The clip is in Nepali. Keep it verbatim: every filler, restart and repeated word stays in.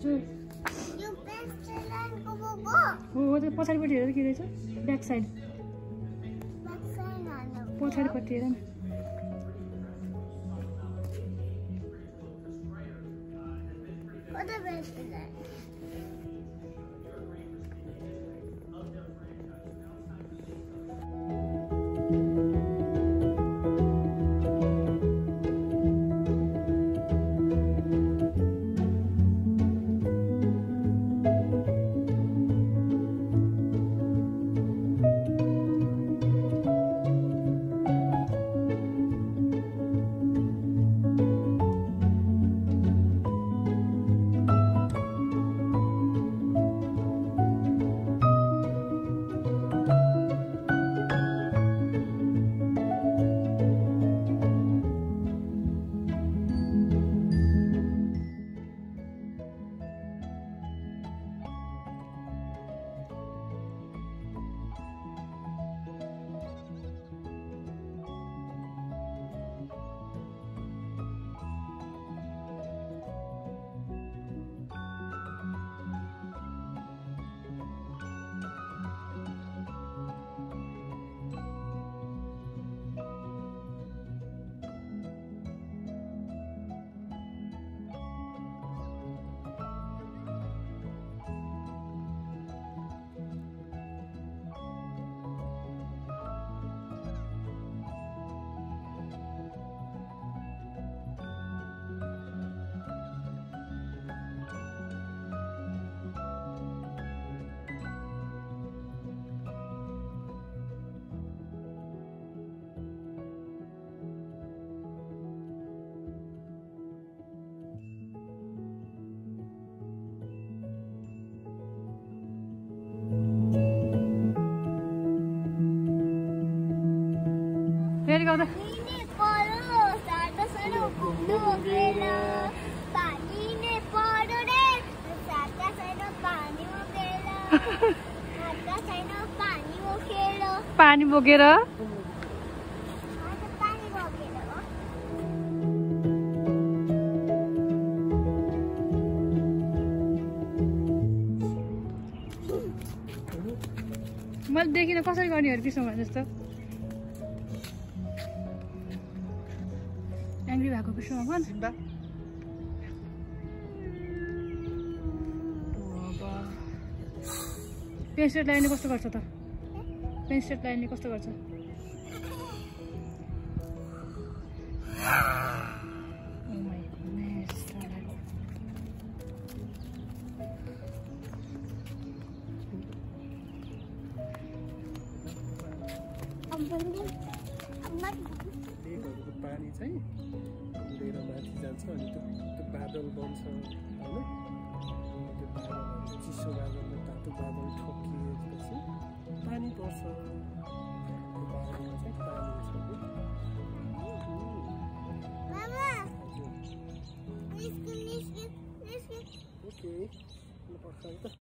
हजुर यो पेन्सिल लाइनको बोको हो हो त्यो पछाडिपट्टि हेरेर के रहेछ ब्याक साइड ब्याक साइड हाल्नु पछाडिपट्टि हेर न कता पेन्सिल लाइन फेरि गाउँदा पानी परो सादा सानो घुम्नु गेल पानी ने परो रे सादा सानो पानी हो गेल सादा सानो पानी हो गेल पानी बोकेर आज पानी हो गेल हो मैले देखिन कसरी गर्ने हो पिसो भने जस्तो एङ्ग्री भएको पिसोमा भन पेन्सिल लाइनले कस्तो गर्छ त पेन्सिल लाइनले कस्तो गर्छ Oh my goodness. लेकहरूको पानी चाहिँ उडेर माथि जान्छ अनि त्यो त्यो बादल बन्छ होइन त्यो बादलहरू चिसो बादलले तातो बादल ठोकिएपछि पानी पर्छ त्यो बादलमा चाहिँ पानी छ मामा हजुर निस्कि निस्कि निस्कि ओके ल पर्छ त